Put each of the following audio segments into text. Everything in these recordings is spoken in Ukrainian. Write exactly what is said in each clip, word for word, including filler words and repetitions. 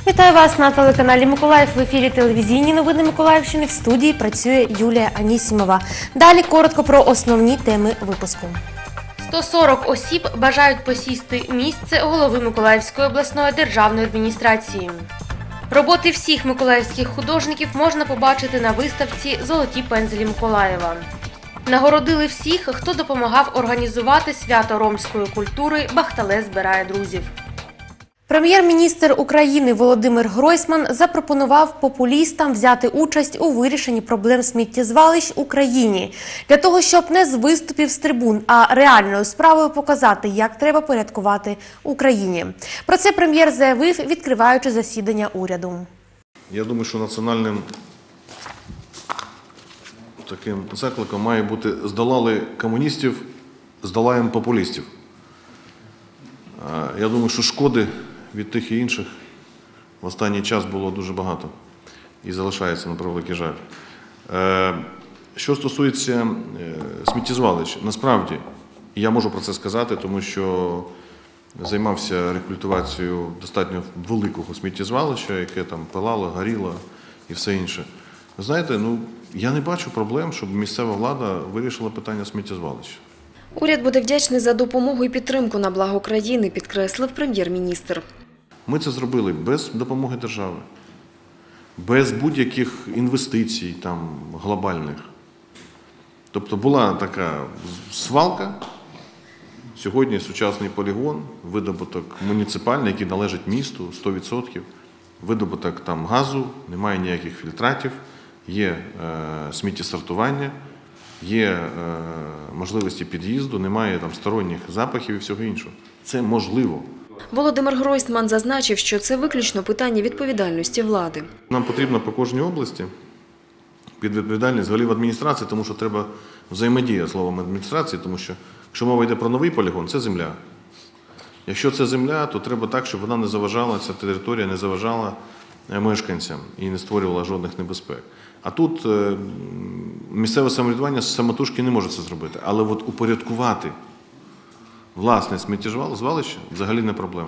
Вітаю вас на телеканалі Миколаїв. В ефірі телевізійні новини Миколаївщини. В студії працює Юлія Анісімова. Далі коротко про основні теми випуску. сто сорок осіб бажають посісти місце голови Миколаївської обласної державної адміністрації. Роботи всіх миколаївських художників можна побачити на виставці «Золоті пензелі Миколаєва». Нагородили всіх, хто допомагав організувати свято ромської культури «Бахтале збирає друзів». Прем'єр-міністр України Володимир Гройсман запропонував популістам взяти участь у вирішенні проблем сміттєзвалищ в Україні, для того, щоб не з виступів з трибун, а реальною справою показати, як треба порядкувати Україні. Про це прем'єр заявив, відкриваючи засідання уряду. Я думаю, що національним таким закликом має бути «здолали комуністів, здолаємо популістів». Я думаю, що шкоди від тих і інших в останній час було дуже багато і залишається, на превеликий жаль. Що стосується сміттєзвалищ, насправді, я можу про це сказати, тому що займався рекультивацією достатньо великого сміттєзвалища, яке там пилало, горіло і все інше. Ви знаєте, ну, я не бачу проблем, щоб місцева влада вирішила питання сміттєзвалища. Уряд буде вдячний за допомогу і підтримку на благо країни, підкреслив прем'єр-міністр. Ми це зробили без допомоги держави, без будь-яких інвестицій там, глобальних. Тобто була така свалка, сьогодні сучасний полігон, видобуток муніципальний, який належить місту, сто відсотків, видобуток там газу, немає ніяких фільтратів, є е, сміттєсортування, є е, можливості під'їзду, немає там сторонніх запахів і всього іншого. Це можливо. Володимир Гройсман зазначив, що це виключно питання відповідальності влади. Нам потрібно по кожній області під відповідальність голів адміністрації, тому що треба взаємодія словом адміністрації, тому що якщо мова йде про новий полігон, це земля. Якщо це земля, то треба так, щоб вона не заважала, ця територія не заважала мешканцям і не створювала жодних небезпек. А тут місцеве самоврядування самотужки не може це зробити. Але от упорядкувати власне сміттєзвалище взагалі не проблема.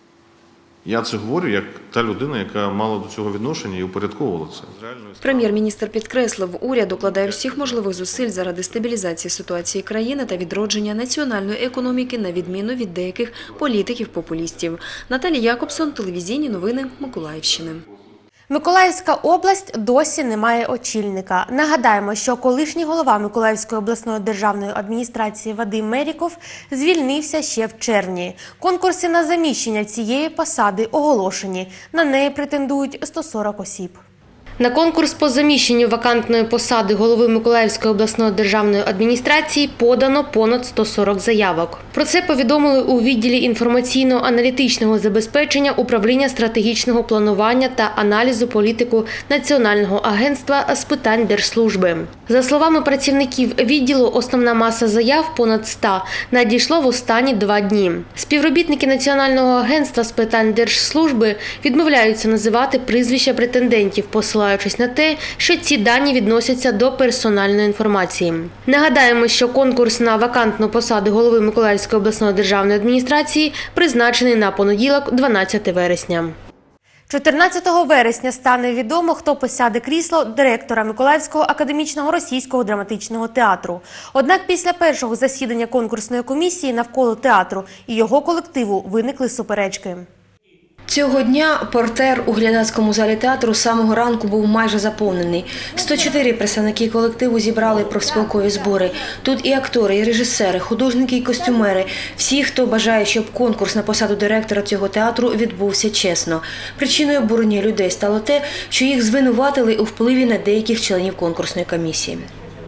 Я це говорю як та людина, яка мала до цього відношення і упорядковувала це. Прем'єр-міністр підкреслив, уряд укладає всіх можливих зусиль заради стабілізації ситуації країни та відродження національної економіки на відміну від деяких політиків-популістів. Наталія Якобсон, телевізійні новини Миколаївщини. Миколаївська область досі не має очільника. Нагадаємо, що колишній голова Миколаївської обласної державної адміністрації Вадим Меріков звільнився ще в червні. Конкурси на заміщення цієї посади оголошені. На неї претендують сто сорок осіб. На конкурс по заміщенню вакантної посади голови Миколаївської обласної державної адміністрації подано понад сто сорок заявок. Про це повідомили у відділі інформаційно-аналітичного забезпечення управління стратегічного планування та аналізу політику Національного агентства з питань держслужби. За словами працівників відділу, основна маса заяв, понад ста, надійшло в останні два дні. Співробітники Національного агентства з питань держслужби відмовляються називати прізвища претендентів, посилаючись на те, що ці дані відносяться до персональної інформації. Нагадаємо, що конкурс на вакантну посаду голови Миколаївської обласної державної адміністрації призначений на понеділок, дванадцяте вересня. чотирнадцятого вересня стане відомо, хто посяде крісло директора Миколаївського академічного російського драматичного театру. Однак після першого засідання конкурсної комісії навколо театру і його колективу виникли суперечки. Цього дня портер у глядацькому залі театру з самого ранку був майже заповнений. сто чотири представники колективу зібрали профспілкові збори. Тут і актори, і режисери, художники, і костюмери. Всі, хто бажає, щоб конкурс на посаду директора цього театру відбувся чесно. Причиною обурення людей стало те, що їх звинуватили у впливі на деяких членів конкурсної комісії.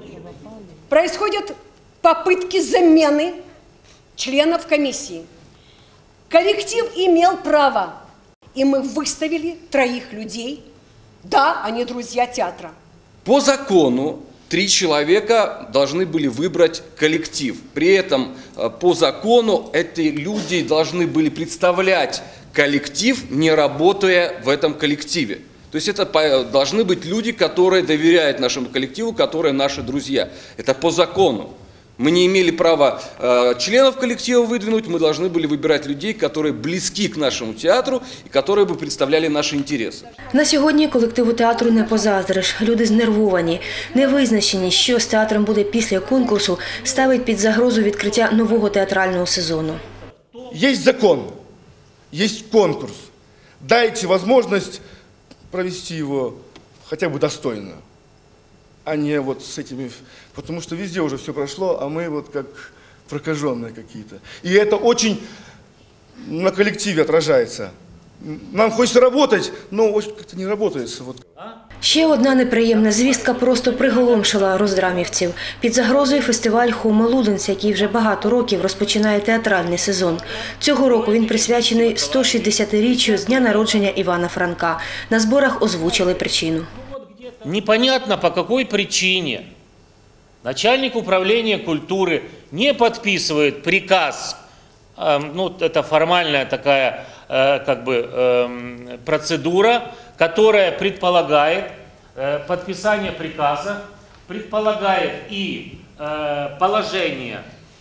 Происходят попытки замены членов комиссии. Коллектив имел право. И мы выставили троих людей. Да, они друзья театра. По закону три человека должны были выбрать коллектив. При этом по закону эти люди должны были представлять коллектив, не работая в этом коллективе. То есть это должны быть люди, которые доверяют нашему коллективу, которые наши друзья. Это по закону. Мы не имели права э, членов коллектива выдвинуть, мы должны были выбирать людей, которые близки к нашему театру и которые бы представляли наши интересы. На сьогодні колективу театру не позаздриш. Люди знервовані, невизначені, що з театром буде після конкурсу, ставить під загрозу відкриття нового театрального сезону. Есть закон, есть конкурс. Дайте возможность провести его хотя бы достойно, а не вот с этими... Потому что везде уже все прошло, а мы вот как прокаженные какие-то. И это очень на коллективе отражается. Нам хочется работать, но как-то не работает. Вот. Ще одна неприємна звістка просто приголомшила роздрамівців. Під загрозою фестиваль «Хомо Луденс», який вже багато років розпочинає театральний сезон. Цього року він присвячений сто шістдесятиріччю з дня народження Івана Франка. На зборах озвучили причину. Непонятно, по какой причине начальник управления культуры не подписывает приказ, ну, это формальная такая как бы процедура, которая предполагает подписание приказа, предполагает и положение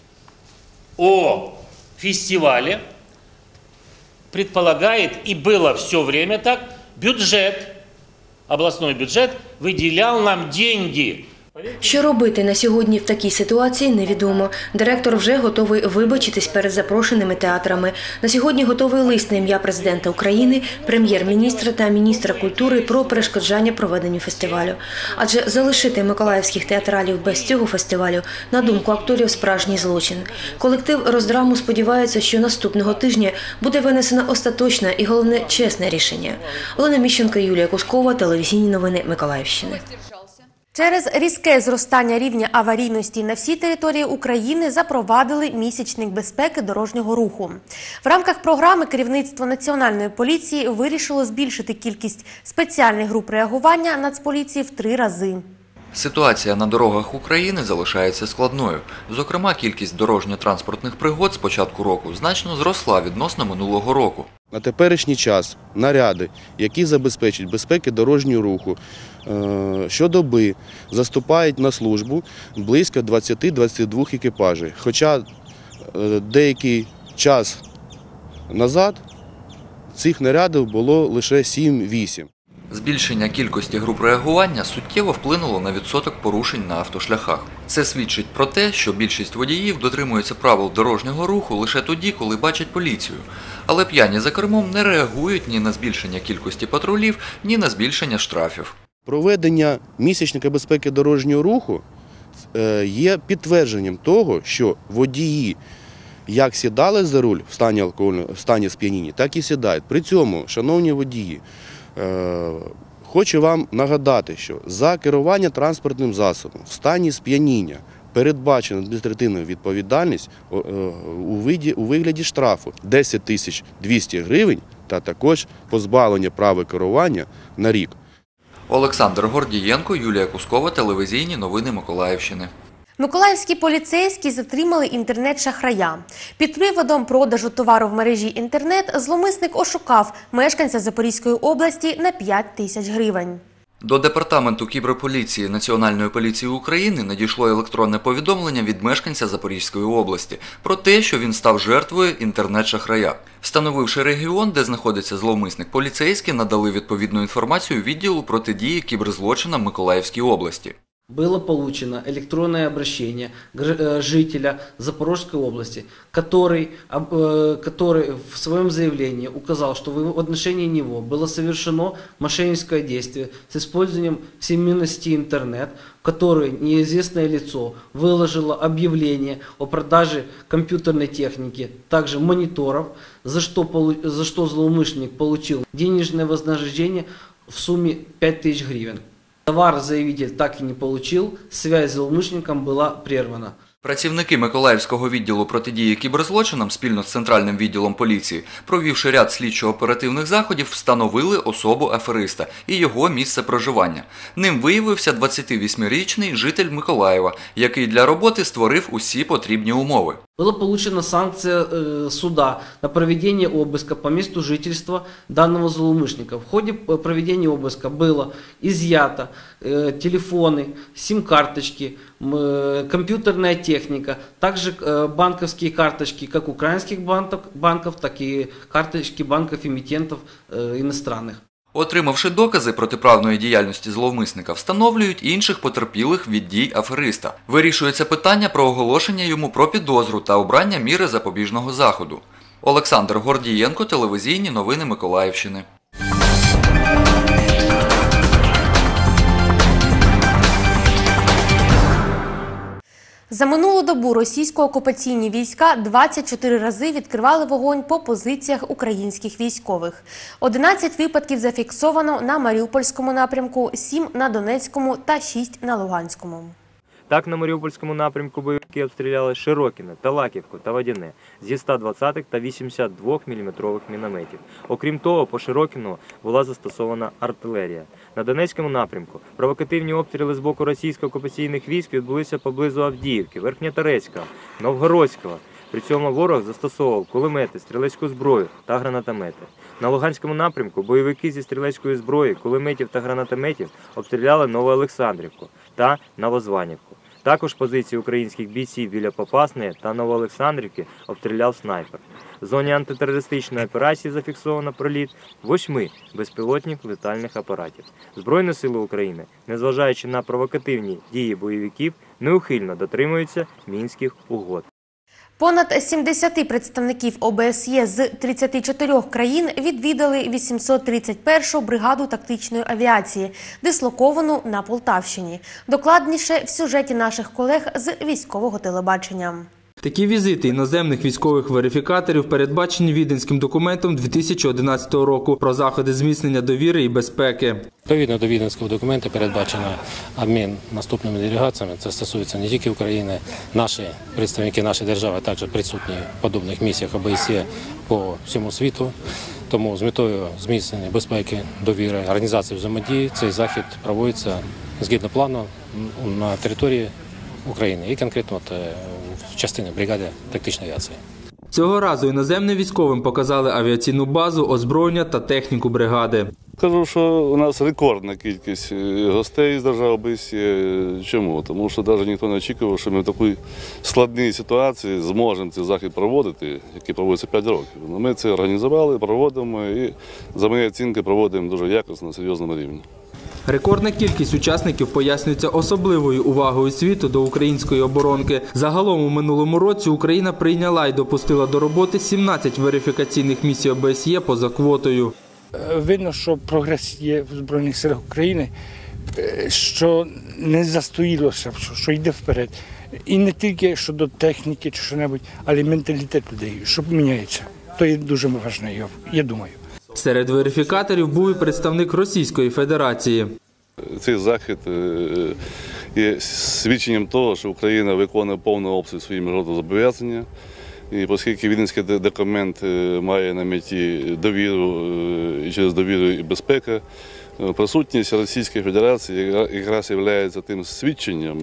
о фестивале, предполагает, и было все время так, бюджет, областной бюджет выделял нам деньги. Що робити на сьогодні в такій ситуації, невідомо. Директор вже готовий вибачитись перед запрошеними театрами. На сьогодні готовий лист на ім'я президента України, прем'єр-міністра та міністра культури про перешкоджання проведенню фестивалю. Адже залишити миколаївських театралів без цього фестивалю, на думку акторів, справжній злочин. Колектив роздраму сподівається, що наступного тижня буде винесено остаточне і, головне, чесне рішення. Олена Міщенко, Юлія Кускова, телевізійні новини Миколаївщини. Через різке зростання рівня аварійності на всій території України запровадили місячник безпеки дорожнього руху. В рамках програми керівництво Національної поліції вирішило збільшити кількість спеціальних груп реагування Нацполіції в три рази. Ситуація на дорогах України залишається складною. Зокрема, кількість дорожньо-транспортних пригод з початку року значно зросла відносно минулого року. На теперішній час наряди, які забезпечують безпеки дорожнього руху, щодоби заступають на службу близько двадцять-двадцять два екіпажів. Хоча деякий час назад цих нарядів було лише сім-вісім. Збільшення кількості груп реагування суттєво вплинуло на відсоток порушень на автошляхах. Це свідчить про те, що більшість водіїв дотримуються правил дорожнього руху лише тоді, коли бачать поліцію. Але п'яні за кермом не реагують ні на збільшення кількості патрулів, ні на збільшення штрафів. Проведення місячника безпеки дорожнього руху є підтвердженням того, що водії як сідали за руль в стані алкогольного, в стані сп'яніння, так і сідають. При цьому, шановні водії, хочу вам нагадати, що за керування транспортним засобом в стані сп'яніння передбачена адміністративна відповідальність у виді, у вигляді штрафу десять тисяч двісті гривень та також позбавлення права керування на рік. Олександр Гордієнко, Юлія Кускова, телевізійні новини Миколаївщини. Миколаївські поліцейські затримали інтернет-шахрая. Під приводом продажу товару в мережі інтернет зловмисник ошукав мешканця Запорізької області на п'ять тисяч гривень. До Департаменту кіберполіції Національної поліції України надійшло електронне повідомлення від мешканця Запорізької області про те, що він став жертвою інтернет-шахрая. Встановивши регіон, де знаходиться зловмисник, поліцейські надали відповідну інформацію відділу протидії кіберзлочинам Миколаївській області. Было получено электронное обращение жителя Запорожской области, который, который в своем заявлении указал, что в отношении него было совершено мошенническое действие с использованием всемирной сети интернет, в которой неизвестное лицо выложило объявление о продаже компьютерной техники, также мониторов, за что, за что злоумышленник получил денежное вознаграждение в сумме пять тысяч гривен. Товар заявитель так і не отримав, связь з зловмисником була прервана. Працівники Миколаївського відділу протидії кіберзлочинам спільно з Центральним відділом поліції, провівши ряд слідчо-оперативних заходів, встановили особу афериста і його місце проживання. Ним виявився двадцятивосьмирічний житель Миколаєва, який для роботи створив усі потрібні умови. Была получена санкция э, суда на проведение обыска по месту жительства данного злоумышленника. В ходе проведения обыска было изъято э, телефоны, сим-карточки, э, компьютерная техника, также э, банковские карточки как украинских банков, банков, так и карточки банков-эмитентов э, иностранных. Отримавши докази протиправної діяльності зловмисника, встановлюють інших потерпілих від дій афериста. Вирішується питання про оголошення йому про підозру та обрання міри запобіжного заходу. Олександр Гордієнко, телевізійні новини Миколаївщини. За минулу добу російсько-окупаційні війська двадцять чотири рази відкривали вогонь по позиціях українських військових. одинадцять випадків зафіксовано на Маріупольському напрямку, сім на Донецькому та шість на Луганському. Так, на Маріупольському напрямку бойовики обстріляли Широкине, Талаківку та Водяне зі ста двадцятих та вісімдесят двох міліметрових мінометів. Окрім того, по Широкину була застосована артилерія. На Донецькому напрямку провокативні обстріли з боку російсько-окупаційних військ відбулися поблизу Авдіївки, Верхньоторецька, Новгородського. При цьому ворог застосовував кулемети, стрілецьку зброю та гранатомети. На Луганському напрямку бойовики зі стрілецької зброї, кулеметів та гранатометів обстріляли Новоолександрівку та Новозванівку. Також позиції українських бійців біля Попасної та Новоолександрівки обстріляв снайпер. В зоні антитерористичної операції зафіксовано проліт восьми безпілотних летальних апаратів. Збройні сили України, незважаючи на провокативні дії бойовиків, неухильно дотримуються Мінських угод. Понад сімдесят представників О Б С Є з тридцяти чотирьох країн відвідали вісімсот тридцять першу бригаду тактичної авіації, дислоковану на Полтавщині. Докладніше в сюжеті наших колег з військового телебачення. Такі візити іноземних військових верифікаторів передбачені Віденським документом дві тисячі одинадцятого року про заходи зміцнення довіри і безпеки. Відповідно до Віденського документу передбачено обмін наступними делегаціями. Це стосується не тільки України, наші представники нашої держави також присутні в подібних місіях О Б С Є по всьому світу. Тому з метою зміцнення безпеки, довіри, організації взаємодії цей захід проводиться згідно плану на території України і конкретно от, в частині бригади тактичної авіації. Цього разу іноземним військовим показали авіаційну базу, озброєння та техніку бригади. Скажу, що у нас рекордна кількість гостей з держав О Б С Є. Чому? Тому що навіть ніхто не очікував, що ми в такій складній ситуації зможемо цей захід проводити, який проводиться п'ять років. Ми це організували, проводимо і, за моєю оцінкою, проводимо дуже якісно, на серйозному рівні. Рекордна кількість учасників пояснюється особливою увагою світу до української оборонки. Загалом у минулому році Україна прийняла і допустила до роботи сімнадцять верифікаційних місій О Б С Є поза квотою. Видно, що прогрес є в Збройних силах України, що не застоїлося, що йде вперед. І не тільки щодо техніки чи що-небудь, але й менталітет людей, що міняється. То є дуже важливо, я думаю. Серед верифікаторів був і представник Російської Федерації. Цей захід є свідченням того, що Україна виконує повний обсяг свої міжнародні зобов'язання. І оскільки Віденський документ має на меті довіру, і через довіру і безпеку, присутність Російської Федерації якраз є тим свідченням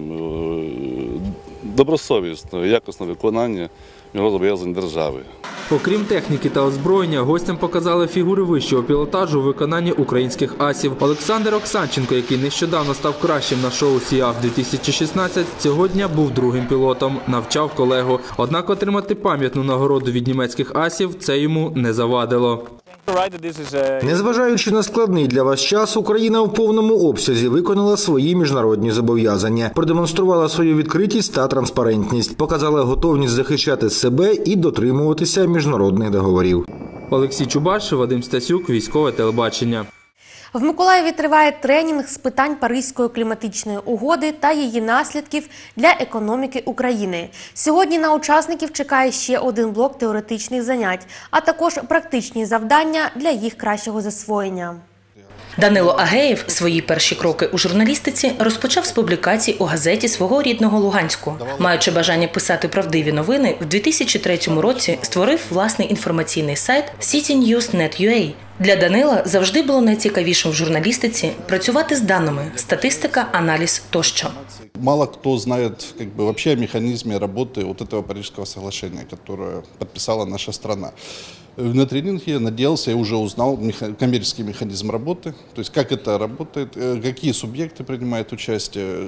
добросовісного, якісного виконання зобов'язань держави. Окрім техніки та озброєння, гостям показали фігури вищого пілотажу у виконанні українських асів. Олександр Оксанченко, який нещодавно став кращим на шоу «Сіаф дві тисячі шістнадцять», цього дня був другим пілотом, навчав колегу. Однак отримати пам'ятну нагороду від німецьких асів – це йому не завадило. Незважаючи на складний для вас час, Україна в повному обсязі виконала свої міжнародні зобов'язання, продемонструвала свою відкритість та транспарентність, показала готовність захищати себе і дотримуватися міжнародних договорів. Олексій Чубаршев, Вадим Стасюк, військове телебачення. В Миколаєві триває тренінг з питань Паризької кліматичної угоди та її наслідків для економіки України. Сьогодні на учасників чекає ще один блок теоретичних занять, а також практичні завдання для їх кращого засвоєння. Данило Агеєв свої перші кроки у журналістиці розпочав з публікацій у газеті свого рідного Луганську. Маючи бажання писати правдиві новини, в дві тисячі третьому році створив власний інформаційний сайт City News точка нет точка ю а. Для Данила завжди було найцікавішим в журналістиці працювати з даними – статистика, аналіз тощо. Мало кто знает как бы, вообще о механизме работы вот этого Парижского соглашения, которое подписала наша страна. На тренинге я надеялся, я уже узнал меха- коммерческий механизм работы, то есть как это работает, какие субъекты принимают участие,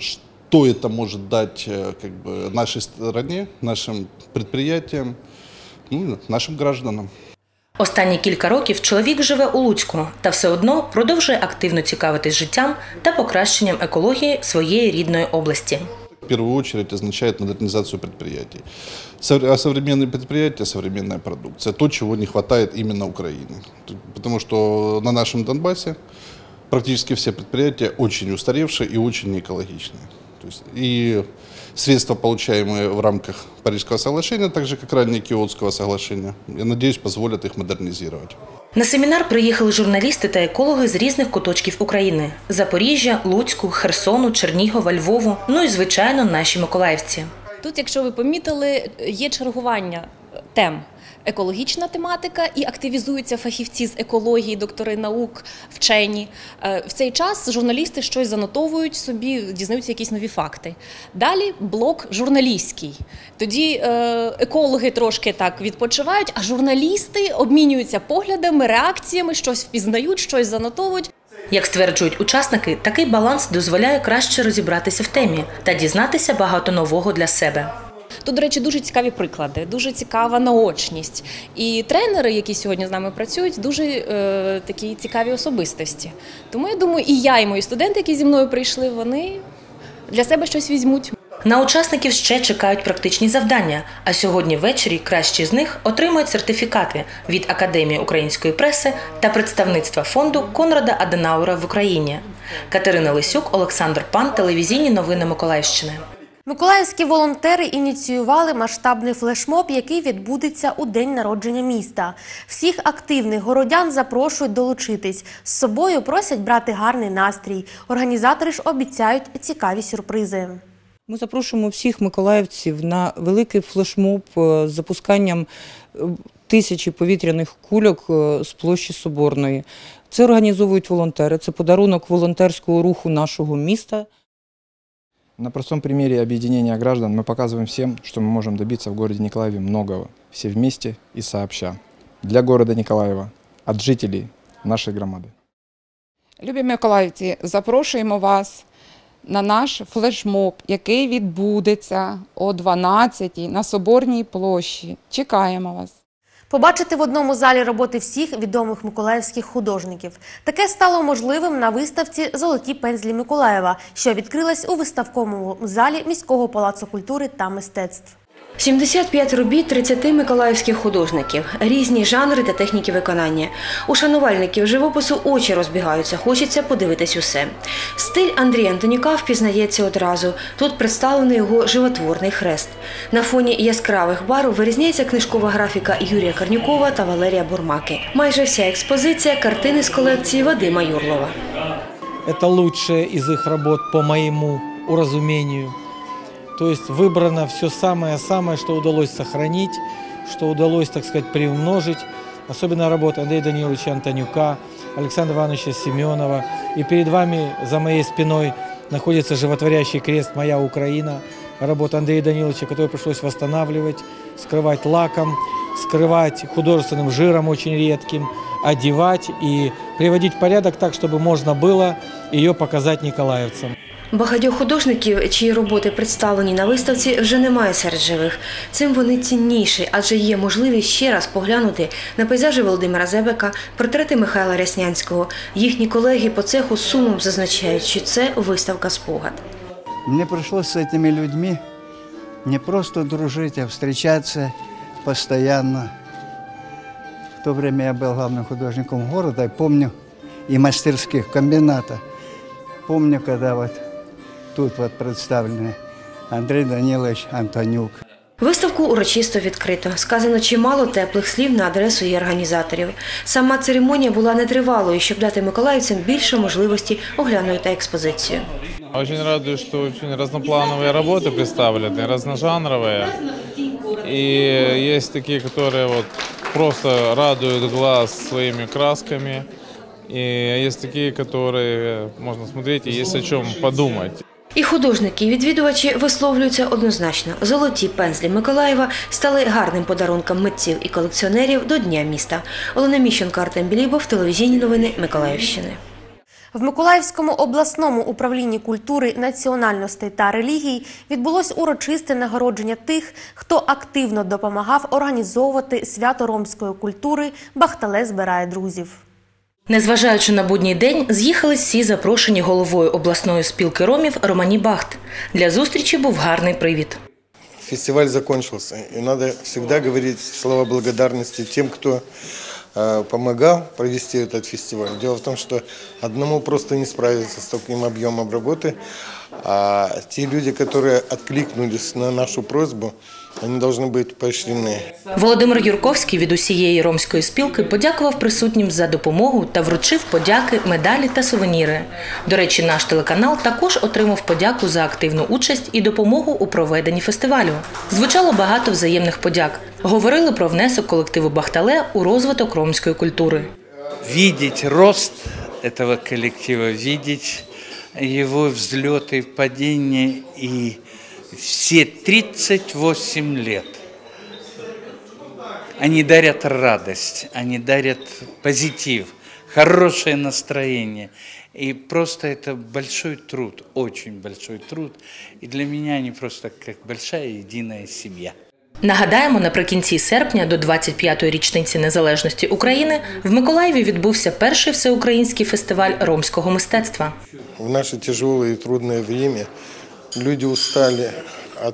что это может дать как бы, нашей стране, нашим предприятиям, ну, нашим гражданам. Останні кілька років чоловік живе у Луцьку та все одно продовжує активно цікавитись життям та покращенням екології своєї рідної області. В первую очередь означает модернизацию предприятий. А современные предприятия, современная продукция – то, чего не хватает именно Украине. Потому что на нашем Донбассе практически все предприятия очень устаревшие и очень неэкологичные. То есть и средства, получаемые в рамках Парижского соглашения, так же как ранее Киотского соглашения, я надеюсь, позволят их модернизировать. На семінар приїхали журналісти та екологи з різних куточків України – Запоріжжя, Луцьку, Херсону, Чернігова, Львову, ну і, звичайно, наші миколаївці. Тут, якщо ви помітили, є чергування тем. Екологічна тематика і активізуються фахівці з екології, доктори наук, вчені. В цей час журналісти щось занотовують собі, дізнаються якісь нові факти. Далі блок журналістський. Тоді екологи трошки так відпочивають, а журналісти обмінюються поглядами, реакціями, щось впізнають, щось занотовують. Як стверджують учасники, такий баланс дозволяє краще розібратися в темі та дізнатися багато нового для себе. Тут, до речі, дуже цікаві приклади, дуже цікава наочність. І тренери, які сьогодні з нами працюють, дуже е, такі цікаві особистості. Тому я думаю, і я, і мої студенти, які зі мною прийшли, вони для себе щось візьмуть. На учасників ще чекають практичні завдання, а сьогодні ввечері кращі з них отримують сертифікати від Академії української преси та представництва фонду Конрада Аденауера в Україні. Катерина Лисюк, Олександр Пан, телевізійні новини Миколаївщини. Миколаївські волонтери ініціювали масштабний флешмоб, який відбудеться у день народження міста. Всіх активних городян запрошують долучитись. З собою просять брати гарний настрій. Організатори ж обіцяють цікаві сюрпризи. Ми запрошуємо всіх миколаївців на великий флешмоб з запусканням тисячі повітряних кульок з площі Соборної. Це організовують волонтери, це подарунок волонтерського руху нашого міста. На простом примере объединения граждан мы показываем всем, что мы можем добиться в городе Николаеве многого, все вместе и сообща. Для города Николаева, от жителей нашей громады. Любі миколаївці, запрошуємо вас на наш флешмоб, який відбудеться о дванадцятій на Соборній площі. Чекаємо вас. Побачити в одному залі роботи всіх відомих миколаївських художників. Таке стало можливим на виставці «Золоті пензлі Миколаєва», що відкрилась у виставковому залі міського палацу культури та мистецтв. сімдесят п'ять робіт тридцяти миколаївських художників, різні жанри та техніки виконання. У шанувальників живопису очі розбігаються, хочеться подивитись усе. Стиль Андрія Антонюка впізнається одразу. Тут представлений його животворний хрест. На фоні яскравих барв вирізняється книжкова графіка Юрія Корнюкова та Валерія Бурмаки. Майже вся експозиція – картини з колекції Вадима Юрлова. Это лучшее из их работ по моему уразумению. То есть выбрано все самое-самое, что удалось сохранить, что удалось, так сказать, приумножить. Особенно работа Андрея Даниловича Антонюка, Александра Ивановича Семенова. И перед вами, за моей спиной, находится животворящий крест «Моя Украина». Работа Андрея Даниловича, которую пришлось восстанавливать, скрывать лаком, скрывать художественным жиром очень редким, одевать и приводить в порядок так, чтобы можно было ее показать николаевцам. Багатьох художників, чиї роботи представлені на виставці, вже немає серед живих. Цим вони цінніші, адже є можливість ще раз поглянути на пейзажі Володимира Зебека, портрети Михайла Ряснянського. Їхні колеги по цеху з сумом зазначають, що це виставка-спогад. Мне пришлось с этими людьми не просто дружить, а встречаться постоянно. В то время я был главным художником города, и помню и мастерских комбината. Помню, когда вот тут вот представлены Андрей Данилович Антонюк. Виставку урочисто відкрито. Сказано чимало теплих слів на адресу її організаторів. Сама церемонія була нетривалою, щоб дати миколаївцям більше можливості оглянути експозицію. Очень радует, что очень разноплановые работы представлены, разножанровые. И есть такие, которые вот просто радуют глаз своими красками. И есть такие, которые можно смотреть, и есть о чем подумать. І художники, і відвідувачі висловлюються однозначно. Золоті пензлі Миколаєва стали гарним подарунком митців і колекціонерів до Дня міста. Олена Міщенко, Артем Білібов, телевізійні новини Миколаївщини. В Миколаївському обласному управлінні культури, національностей та релігій відбулось урочисте нагородження тих, хто активно допомагав організовувати свято ромської культури «Бахтале збирає друзів». Незважаючи на будній день, з'їхались всі запрошені головою обласної спілки ромів Романі Бахт. Для зустрічі був гарний привід. Фестиваль закончился, и надо всегда говорить слова благодарности тем, кто э, помогал провести этот фестиваль. Дело в том, что одному просто не справиться с таким объемом работы, а те люди, которые откликнулись на нашу просьбу, вони повинні бути поощрені. Володимир Юрковський від усієї ромської спілки подякував присутнім за допомогу та вручив подяки, медалі та сувеніри. До речі, наш телеканал також отримав подяку за активну участь і допомогу у проведенні фестивалю. Звучало багато взаємних подяк. Говорили про внесок колективу «Бахтале» у розвиток ромської культури. Видеть рост этого коллектива, видеть его взлеты, падения и все тридцать восемь лет. Они дарят радость, они дарят позитив, хорошее настроение. И просто это большой труд, очень большой труд. И для меня они просто как большая единая семья. Нагадаємо, наприкінці серпня до двадцять п'ятої річниці незалежності України в Миколаєві відбувся перший всеукраїнський фестиваль ромського мистецтва. В наше тяжелое и трудное время люди устали от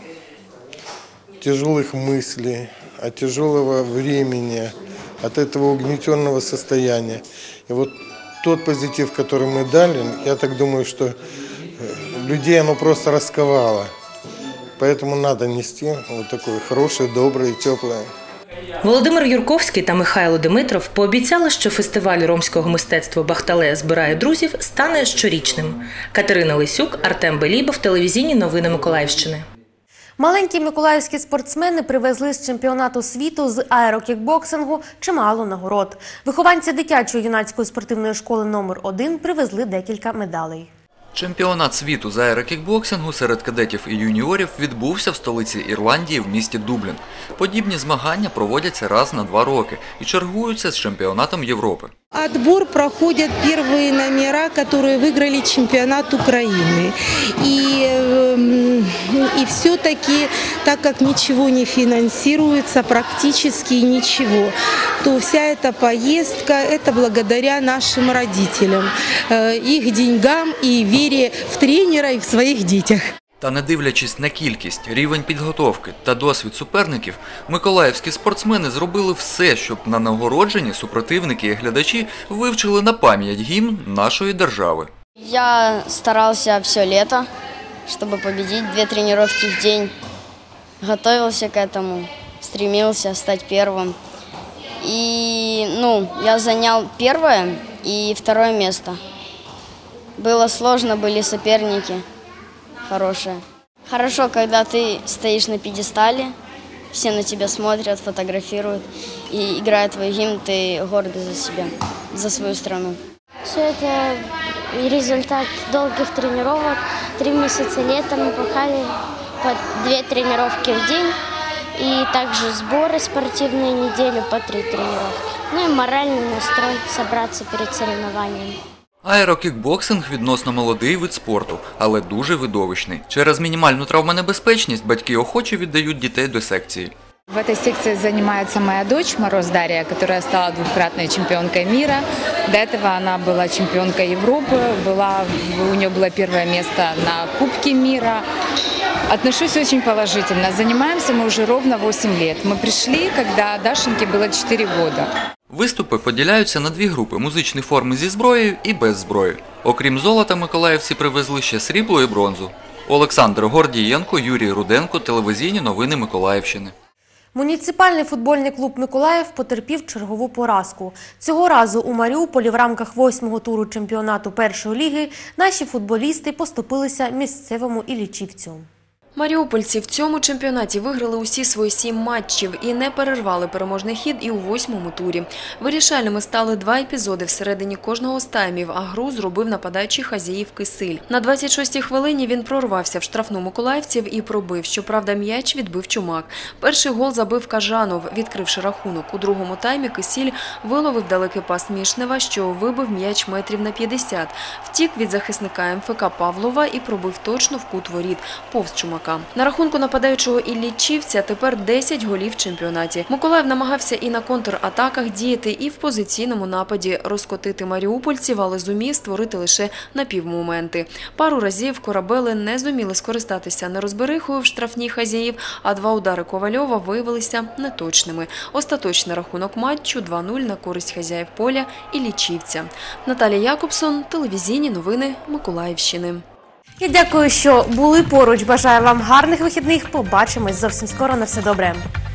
тяжелых мыслей, от тяжелого времени, от этого угнетенного состояния. И вот тот позитив, который мы дали, я так думаю, что людей оно просто расковало. Поэтому надо нести вот такое хорошее, доброе, теплое. Володимир Юрковський та Михайло Димитров пообіцяли, що фестиваль ромського мистецтва «Бахтале збирає друзів» стане щорічним. Катерина Лисюк, Артем Белібов, телевізійні новини Миколаївщини. Маленькі миколаївські спортсмени привезли з чемпіонату світу з аерокікбоксингу чимало нагород. Вихованці дитячої юнацької спортивної школи номер один привезли декілька медалей. Чемпіонат світу з аерокікбоксингу серед кадетів і юніорів відбувся в столиці Ірландії в місті Дублін. Подібні змагання проводяться раз на два роки і чергуються з чемпіонатом Європи. Отбор проходят первые номера, которые выиграли чемпионат Украины. И, и все-таки, так как ничего не финансируется, практически ничего, то вся эта поездка – это благодаря нашим родителям, их деньгам и вере в тренера и в своих детях. Та не дивлячись на кількість, рівень підготовки та досвід суперників, миколаївські спортсмени зробили все, щоб на нагородженні супротивники і глядачі вивчили на пам'ять гімн нашої держави. Я старався все лето, щоб победить, дві тренування в день. Готовился к этому, стремился стать первым. И, ну, я занял первое и второе место. Было сложно, были соперники хорошие. Хорошо, когда ты стоишь на пьедестале, все на тебя смотрят, фотографируют, и играя твой гимн, ты гордый за себя, за свою страну. Все это результат долгих тренировок. Три месяца лета мы пахали по две тренировки в день, и также сборы спортивные неделю по три тренировки. Ну и моральный настрой собраться перед соревнованиями. Аерокікбоксинг – відносно молодий вид спорту, але дуже видовищний. Через мінімальну травмонебезпечність батьки охоче віддають дітей до секції. В этой секции занимается моя дочь Мороз Дарья, которая стала двукратной чемпионкой мира. До этого она была чемпионкой Европы, была, у нее было первое место на Кубке мира. Отношусь очень положительно. Занимаемся мы уже ровно восемь лет. Мы пришли, когда Дашеньке было четыре года. Виступи поділяються на дві групи – музичні форми зі зброєю і без зброї. Окрім золота, миколаївці привезли ще срібло і бронзу. Олександр Гордієнко, Юрій Руденко, телевізійні новини Миколаївщини. Муніципальний футбольний клуб «Миколаїв» потерпів чергову поразку. Цього разу у Маріуполі в рамках восьмого туру чемпіонату першої ліги наші футболісти поступилися місцевому іллічівцю. Маріупольці в цьому чемпіонаті виграли усі свої сім матчів і не перервали переможний хід і у восьмому турі. Вирішальними стали два епізоди всередині кожного з таймів, а гру зробив нападаючий Хазяїв Кисиль. На двадцять шостій хвилині він прорвався в штрафну миколаївців і пробив. Щоправда, м'яч відбив Чумак. Перший гол забив Кажанов, відкривши рахунок. У другому таймі Кисиль виловив далекий пас Мішнева, що вибив м'яч метрів на п'ятдесят. Втік від захисника ем еф ка Павлова і пробив точно в кут воріт, повз Чумака. На рахунку нападаючого Іллічівця тепер десять голів в чемпіонаті. Миколаїв намагався і на контратаках діяти, і в позиційному нападі розкотити маріупольців, але зумів створити лише напівмоменти. Пару разів корабели не зуміли скористатися нерозберихою в штрафній Хазяїв, а два удари Ковальова виявилися неточними. Остаточний рахунок матчу два нуль на користь хазяїв поля Іллічівця. Наталія Якобсон, телевізійні новини Миколаївщини. І дякую, що були поруч. Бажаю вам гарних вихідних. Побачимось зовсім скоро. На все добре.